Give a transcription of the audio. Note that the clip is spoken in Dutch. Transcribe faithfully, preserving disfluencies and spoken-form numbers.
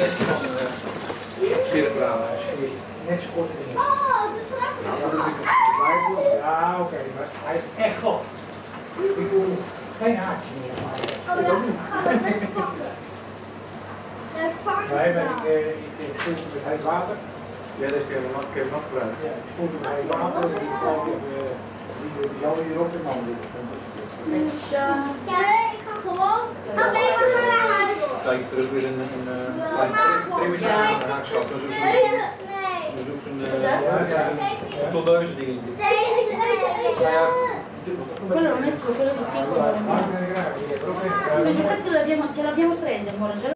Sfeerpraten. Net zo kort in. Oh, het is prachtig. Ja, oké, okay, maar hij is echt glad. Ik voel geen haartje meer. Oh, dan gaan we het net zo pakken. Ja, ik vang Nee, maar het ik, eh, ik voel het met heet water. Ja, dat is geen nat, geen nat gebruiken. Ja, ik voel het met heet water. En ik ga even die Jan hierop en dan doen. Ja, nee, ik ga gewoon alleen maar gaan naar huis. Kijk terug weer een, een, een klein trimmetje aan de haakschap. Zo zo'n Nee. zo'n zo'n Ja. tondeuze dingetje. Deze, Nou ja, Quello non è tuo, quello di cinque. Ah, ik ben er graag. Ik heb er ook even. Il giocattolo l'abbiamo- ce l'abbiamo preso, amore.